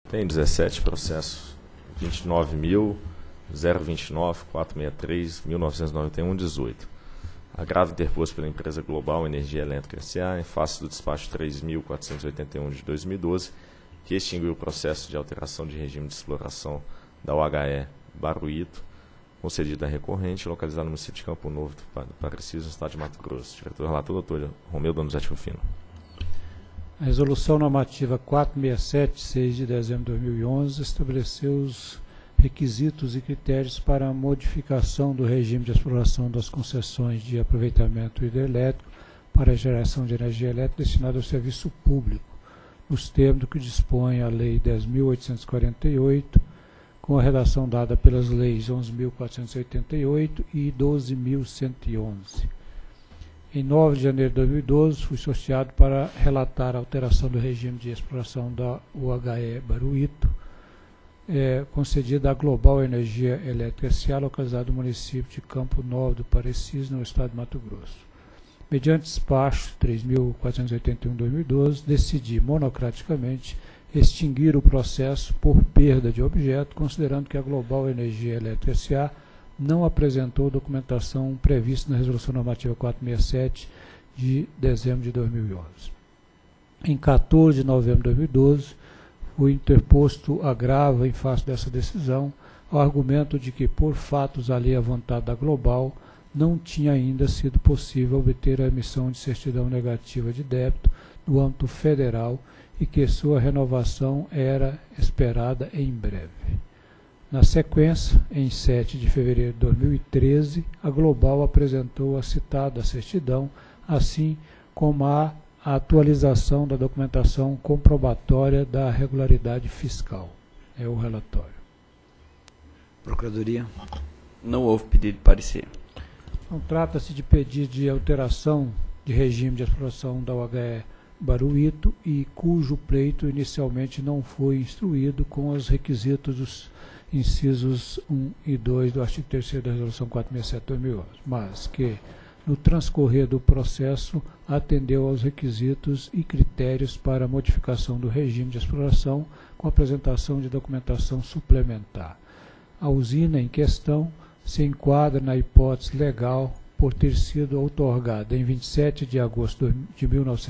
Tem 17 processos, 29.029.463.1991, 18. Agravo interposto pela empresa Global Energia Elétrica S.A. em face do despacho 3.481 de 2012, que extinguiu o processo de alteração de regime de exploração da UHE Baruito, concedido à recorrente, localizado no município de Campo Novo do Parecis, no estado de Mato Grosso. Diretor-relator, doutor Romeu Donizete Rufino. A Resolução Normativa 467, 6 de dezembro de 2011, estabeleceu os requisitos e critérios para a modificação do regime de exploração das concessões de aproveitamento hidrelétrico para a geração de energia elétrica destinada ao serviço público, nos termos do que dispõe a Lei 10.848, com a redação dada pelas leis 11.488 e 12.111. Em 9 de janeiro de 2012, fui sorteado para relatar a alteração do regime de exploração da UHE Baruito, concedida à Global Energia Elétrica S.A., localizado no município de Campo Novo do Parecis, no estado de Mato Grosso. Mediante despacho 3.481/2012, decidi monocraticamente extinguir o processo por perda de objeto, considerando que a Global Energia Elétrica S.A. não apresentou documentação prevista na Resolução Normativa 467 de dezembro de 2011. Em 14 de novembro de 2012, foi interposto agravo em face dessa decisão, ao argumento de que, por fatos ali à vontade da Global, não tinha ainda sido possível obter a emissão de certidão negativa de débito no âmbito federal e que sua renovação era esperada em breve. Na sequência, em 7 de fevereiro de 2013, a Global apresentou a citada certidão, assim como a atualização da documentação comprobatória da regularidade fiscal. É o relatório. Procuradoria. Não houve pedido de parecer. Então, trata-se de pedido de alteração de regime de exploração da UHE Baruito e cujo pleito inicialmente não foi instruído com os requisitos dos incisos 1 e 2 do artigo 3º da Resolução 467/2011, mas que, no transcorrer do processo, atendeu aos requisitos e critérios para a modificação do regime de exploração com apresentação de documentação suplementar. A usina em questão se enquadra na hipótese legal por ter sido outorgada em 27 de agosto de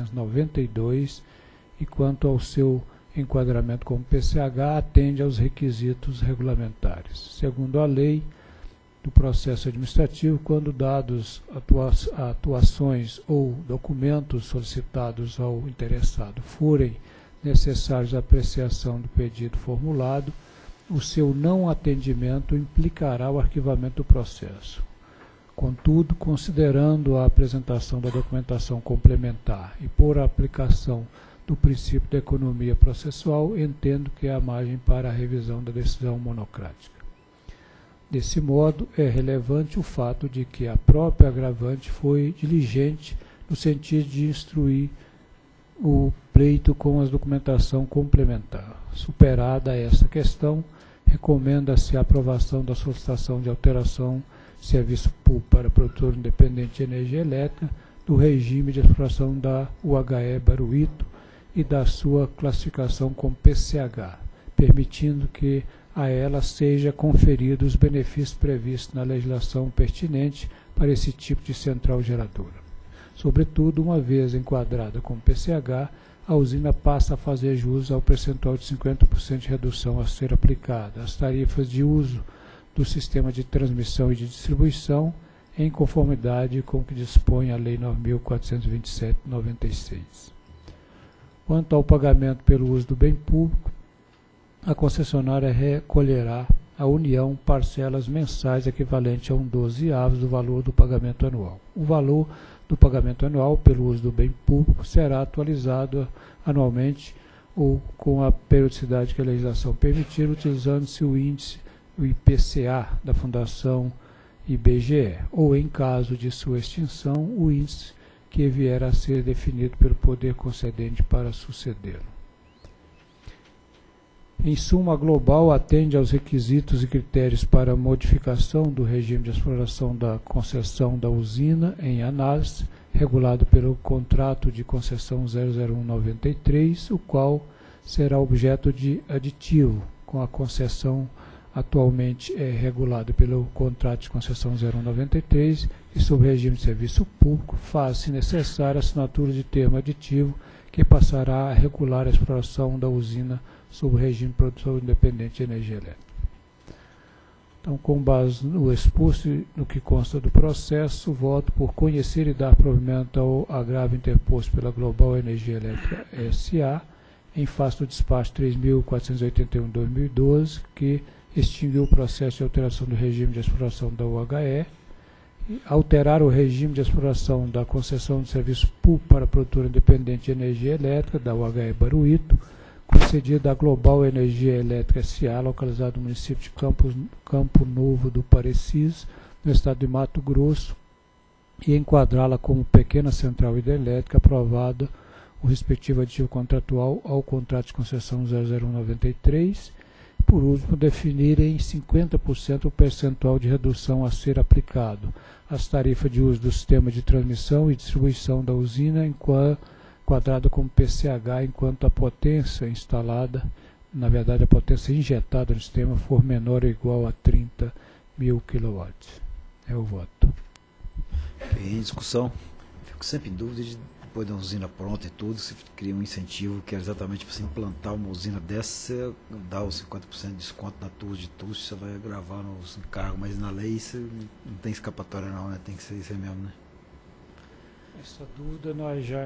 1992 e, quanto ao seu enquadramento como PCH, atende aos requisitos regulamentares. Segundo a lei do processo administrativo, quando dados atuações ou documentos solicitados ao interessado forem necessários à apreciação do pedido formulado, o seu não atendimento implicará o arquivamento do processo. Contudo, considerando a apresentação da documentação complementar e por aplicação do princípio da economia processual, entendo que há margem para a revisão da decisão monocrática. Desse modo, é relevante o fato de que a própria agravante foi diligente no sentido de instruir o pleito com a documentação complementar. Superada essa questão, recomenda-se a aprovação da solicitação de alteração de serviço público para produtor independente de energia elétrica do regime de exploração da UHE Baruito e da sua classificação como PCH, permitindo que a ela seja conferido os benefícios previstos na legislação pertinente para esse tipo de central geradora. Sobretudo, uma vez enquadrada como PCH, a usina passa a fazer jus ao percentual de 50% de redução a ser aplicada às tarifas de uso do sistema de transmissão e de distribuição, em conformidade com o que dispõe a Lei 9.427/96. Quanto ao pagamento pelo uso do bem público, a concessionária recolherá à União parcelas mensais equivalentes a 1/12 do valor do pagamento anual. O valor do pagamento anual pelo uso do bem público será atualizado anualmente ou com a periodicidade que a legislação permitir, utilizando-se o índice, o IPCA, da Fundação IBGE, ou, em caso de sua extinção, o índice que vier a ser definido pelo poder concedente para sucedê-lo. Em suma, a Global atende aos requisitos e critérios para a modificação do regime de exploração da concessão da usina em análise, regulado pelo contrato de concessão 001/93, o qual será objeto de aditivo, com a concessão atualmente regulada pelo contrato de concessão 0193 e sob regime de serviço público, faz-se necessária a assinatura de termo aditivo que passará a regular a exploração da usina sob o regime de produção independente de energia elétrica. Então, com base no exposto e no que consta do processo, voto por conhecer e dar provimento ao agravo interposto pela Global Energia Elétrica S.A., em face do despacho 3.481/2012, que extinguiu o processo de alteração do regime de exploração da UHE, alterar o regime de exploração da concessão de serviço público para produtora independente de energia elétrica, da UHE Baruito, concedida à Global Energia Elétrica S.A., localizado no município de Campo Novo do Parecis, no estado de Mato Grosso, e enquadrá-la como pequena central hidrelétrica, aprovada o respectivo aditivo contratual ao contrato de concessão 00193. Por último, definir em 50% o percentual de redução a ser aplicado às tarifas de uso do sistema de transmissão e distribuição da usina, enquadrada como PCH, enquanto a potência instalada, na verdade a potência injetada no sistema, for menor ou igual a 30.000 kW. É o voto. Em discussão, fico sempre em dúvida de, depois da usina pronta e tudo, se cria um incentivo que é exatamente para você implantar uma usina dessa, você dá os 50% de desconto na TUS de TUS, você vai gravar nos encargos, mas na lei isso não tem escapatória não, né? Tem que ser isso aí mesmo, né? Essa dúvida nós já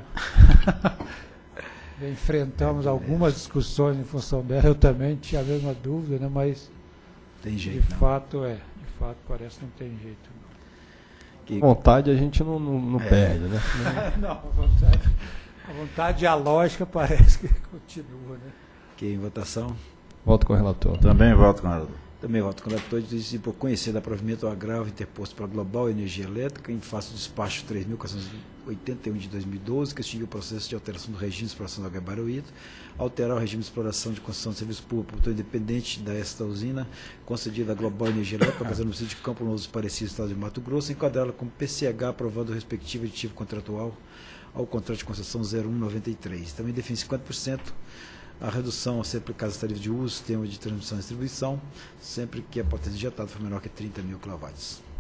enfrentamos algumas discussões em função dela. Eu também tinha a mesma dúvida, né? Mas tem jeito, de fato parece que não tem jeito. Não. Que vontade a gente não perde, né? Não, a vontade e a lógica parece que continua, né? Que em votação? Voto com o relator. Também voto com o relator. Também voto com o relator, diz por conhecer da provimento ao agravo interposto pela Global Energia Elétrica em face do despacho 3.481 de 2012, que extinguiu o processo de alteração do regime de exploração da UHE Baruito, alterar o regime de exploração de concessão de serviço público independente desta usina, concedida à Global Energia Elétrica, baseada no município de Campo Novo do Parecis, estado de Mato Grosso, enquadrá-la como PCH, aprovando o respectivo aditivo contratual ao contrato de concessão 0193. Também define 50% a redução a ser aplicada às tarifas de uso, sistema de transmissão e distribuição, sempre que a potência injetada for menor que 30.000 kW.